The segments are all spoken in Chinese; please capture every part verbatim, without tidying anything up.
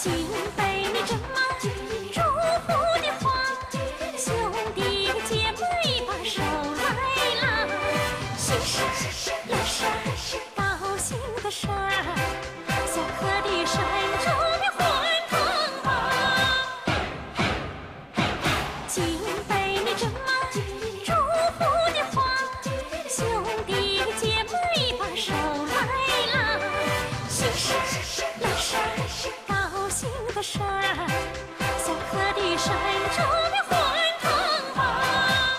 敬杯你斟满祝福的话，兄弟姐妹把手来拉，喜事乐事高兴的事儿，小河的山中的欢腾吧。敬杯你斟满祝福的话，兄弟姐妹把手来拉，喜事乐事高兴的事儿，小河的山中的欢腾吧。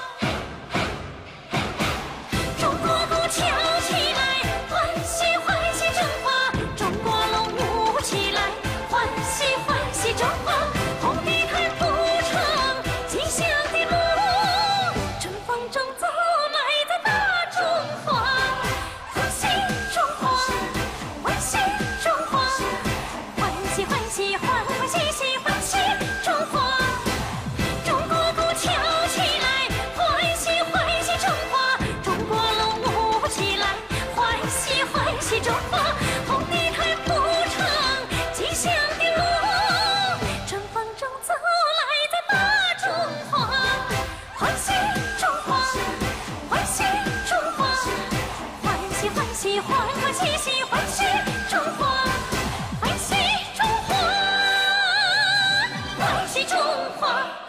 中国鼓敲起来，欢喜欢喜中华；中国龙舞起来，欢喜欢喜中华。红地毯铺成吉祥的路，春风中走来的大中华。欢喜中华，欢喜中华，欢喜欢喜欢欢喜喜欢喜中华。中国鼓敲起来，欢喜欢喜中华；中国龙舞起来，欢喜欢喜中华。红地毯铺成吉祥的路，春风中走来的大中华。欢喜中华，欢喜中华，欢喜欢喜欢欢喜喜欢喜中华。欢喜中华，欢喜中华。